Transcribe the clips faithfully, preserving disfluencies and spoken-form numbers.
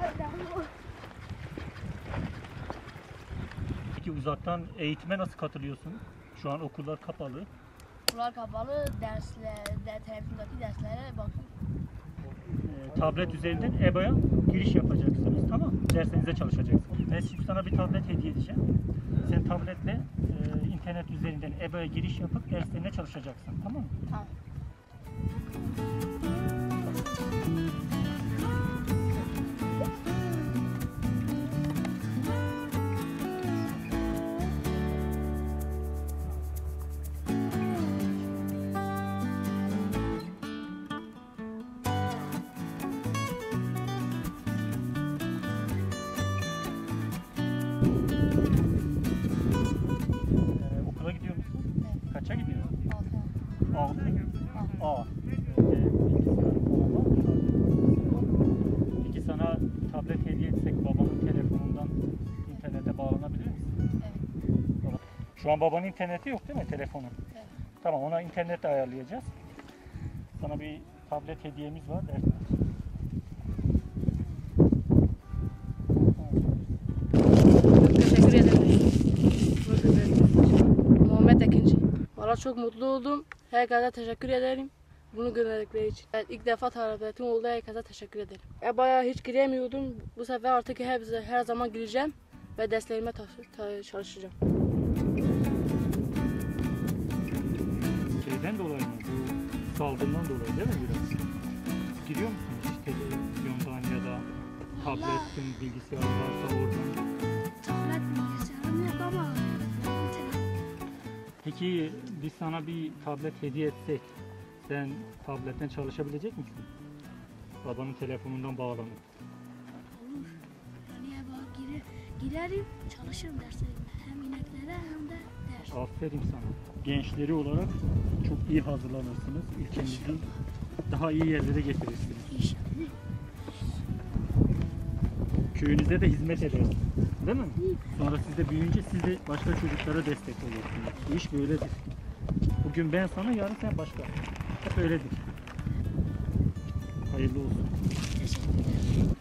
Peki uzaktan eğitime nasıl katılıyorsun? Şu an okullar kapalı. Okullar kapalı, dersler, de, telefondaki derslere bakın. E, tablet üzerinden E B A'ya giriş yapacaksınız, tamam mı? Derslerinize çalışacaksınız. Ben şimdi sana bir tablet hediye edeceğim. Sen tabletle e, internet üzerinden E B A'ya giriş yapıp derslerine çalışacaksın, tamam mı? Tamam. E, okula gidiyor musun? Evet. Kaça gidiyorsun? Altı. Altı. Altı. A. Evde bilgisayarın falan var mı? Peki sana tablet hediye etsek babanın telefonundan internete bağlanabilir misin? Evet. Baba- Şu an babanın interneti yok değil mi telefonu? Evet. Tamam, ona internet ayarlayacağız. Sana bir tablet hediyemiz var. Ders. Teşekkür ederim. Muhammed Ekinci. Valla çok mutlu oldum. Herkese teşekkür ederim. Bunu gönderdikleri için. Evet, ilk defa tabletim oldu. Herkese teşekkür ederim. E, bayağı hiç giremiyordum. Bu sefer artık her, her zaman gireceğim. Ve derslerime ta- ta- çalışacağım. Şeyden dolayı mı? Bu salgından dolayı değil mi biraz? Giriyor musun hiç televizyondan ya da tabletin, bilgisayarın varsa oradan? Tablet bilgisayarım yok ama Peki biz sana bir tablet hediye etsek, sen tabletten çalışabilecek misin? Babanın telefonundan bağlanıp. olur. Yani bak girer, girerim, çalışırım derslerime. Hem ineklere hem de ders. Aferin sana. Gençleri olarak çok iyi hazırlanırsınız. Ülkemizi daha iyi yerlere getirirsiniz. İnşallah. Köyünüze de hizmet edersiniz. Değil mi? Sonra siz de büyüyünce siz de başka çocuklara destek olursunuz. Bu iş böyledir. Bugün ben sana, yarın sen başka. Hep öyledir. Hayırlı olsun. Teşekkür ederim.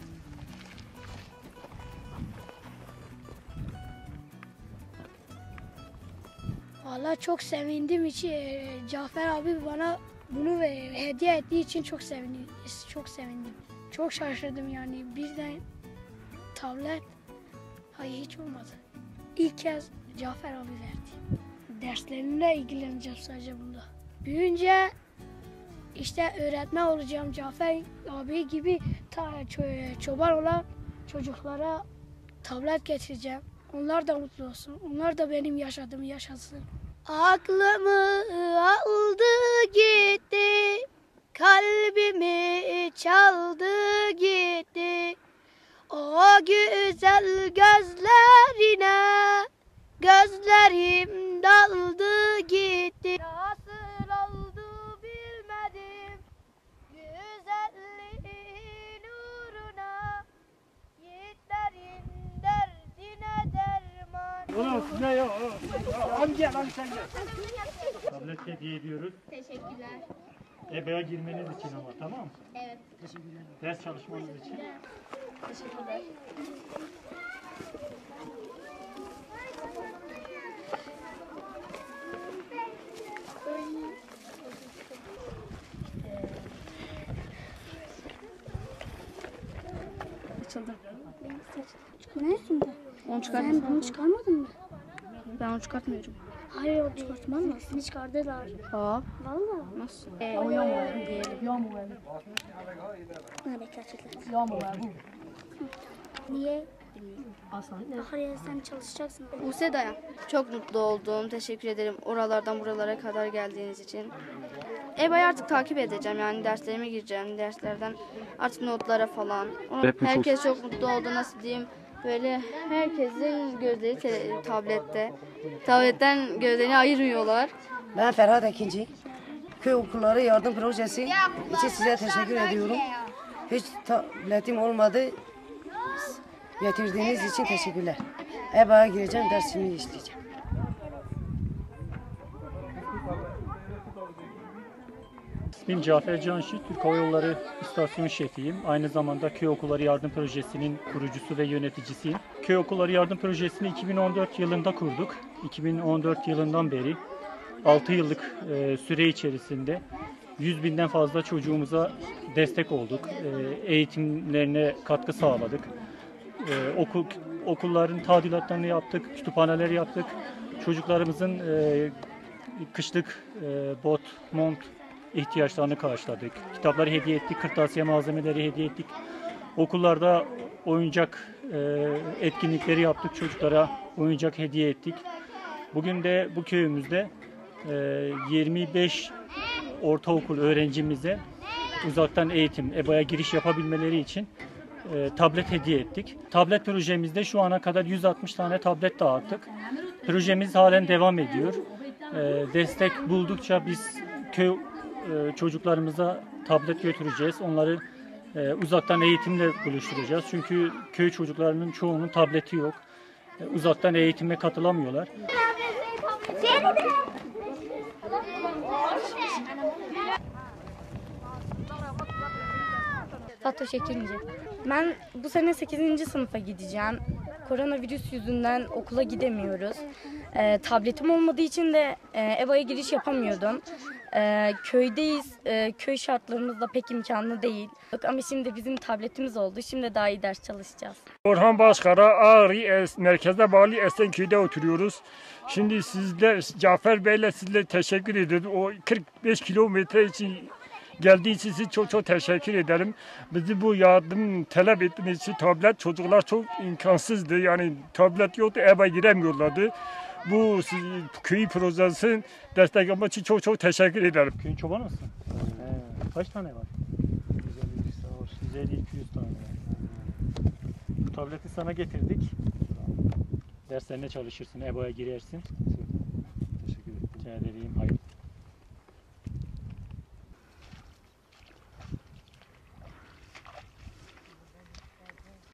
Valla çok sevindim için Cafer abi bana bunu ve hediye ettiği için çok sevindim. Çok sevindim. Çok şaşırdım yani birden tablet. Hayır hiç olmadı. İlk kez Cafer abi verdi. Derslerimle ilgileneceğim sadece bunda. Büyüyünce işte öğretmen olacağım, Cafer abi gibi ta, ço- çoban olan çocuklara tablet getireceğim. Onlar da mutlu olsun. Onlar da benim yaşadığımı yaşasın. Aklımı aldı gitti, kalbimi çaldı gitti. O güzel gözlerine gözlerim daldı gitti. Nasıl oldu bilmedim, güzelliğin uğruna yiğitlerin derdine derman. Ulan size ya. Hadi gel, hadi sen gel. Tablet hediye ediyoruz. Teşekkürler. E B A'ya girmeniz için ama, tamam mı? Evet. Ders çalışmanız için. Teşekkürler. Açıldı. Ne üstünde? Onu Sen çıkartmadın. bunu çıkarmadın mı? Ben onu çıkartmıyorum. Hayır o çıkartman lazım. Seni çıkardılar. Aa, Valla. nasıl? E, o yağmur diyelim. Yağmur Ne bekle açıklar. Yağmur Niye? Aslan. Hayır sen çalışacaksın. Buse Dayan. Çok mutlu oldum. Teşekkür ederim oralardan buralara kadar geldiğiniz için. E B A'yı artık takip edeceğim. Yani derslerime gireceğim. Derslerden artık notlara falan. Onu- herkes çok mutlu oldu. Nasıl diyeyim? Böyle herkesin gözleri tele- tablette. Tabletten gözlerini ayırmıyorlar. Ben Ferhat Ekinci. Köy Okulları Yardım Projesi için size teşekkür ediyorum. Hiç tabletim olmadı. Getirdiğiniz için teşekkürler. E B A'ya gireceğim, dersimi işleyeceğim. İsmim Cafer Canşit, Türk Hava Yolları İstasyon Şefiyim. Aynı zamanda Köy Okulları Yardım Projesi'nin kurucusu ve yöneticisiyim. Köy Okulları Yardım Projesi'ni iki bin on dört yılında kurduk. iki bin on dört yılından beri altı yıllık e, süre içerisinde yüz binden fazla çocuğumuza destek olduk. E, eğitimlerine katkı sağladık. E, okul, okulların tadilatlarını yaptık, kütüphaneleri yaptık. Çocuklarımızın e, kışlık e, bot, mont ihtiyaçlarını karşıladık. Kitapları hediye ettik, kırtasiye malzemeleri hediye ettik. Okullarda oyuncak e, etkinlikleri yaptık, çocuklara oyuncak hediye ettik. Bugün de bu köyümüzde e, yirmi beş ortaokul öğrencimize uzaktan eğitim, E B A'ya giriş yapabilmeleri için e, tablet hediye ettik. Tablet projemizde şu ana kadar yüz altmış tane tablet dağıttık. Projemiz halen devam ediyor. E, destek buldukça biz köy e, çocuklarımıza tablet götüreceğiz. Onları e, uzaktan eğitimle buluşturacağız. Çünkü köy çocuklarının çoğunun tableti yok. E, uzaktan eğitime katılamıyorlar. Fatoş Ekinci. Ben bu sene sekizinci sınıfa gideceğim. Koronavirüs yüzünden okula gidemiyoruz. Ee, tabletim olmadığı için de e, E B A'ya giriş yapamıyordum. Ee, köydeyiz. Ee, köy şartlarımız da pek imkanlı değil. Ama şimdi bizim tabletimiz oldu. Şimdi daha iyi ders çalışacağız. Orhan Başkara, Ağrı es- merkeze bağlı Esenköy'de oturuyoruz. Şimdi sizle, Cafer Bey'le sizle teşekkür ediyoruz. O kırk beş kilometre için geldiği için size çok çok teşekkür ederim. Bizi bu yardım talep ettiğiniz için tablet çocuklar çok imkansızdı. Yani tablet yoktu, eve giremiyorlardı. Bu siz, köy projesinin desteklemek için çok çok teşekkür ederim. Köyün çobanı mısın? He. Kaç tane var? yüz elli iki yüz tane var. Bu tableti sana getirdik. Derslerine çalışırsın, E B A'ya girersin. Teşekkür ederim. Rica ederim. Hayır.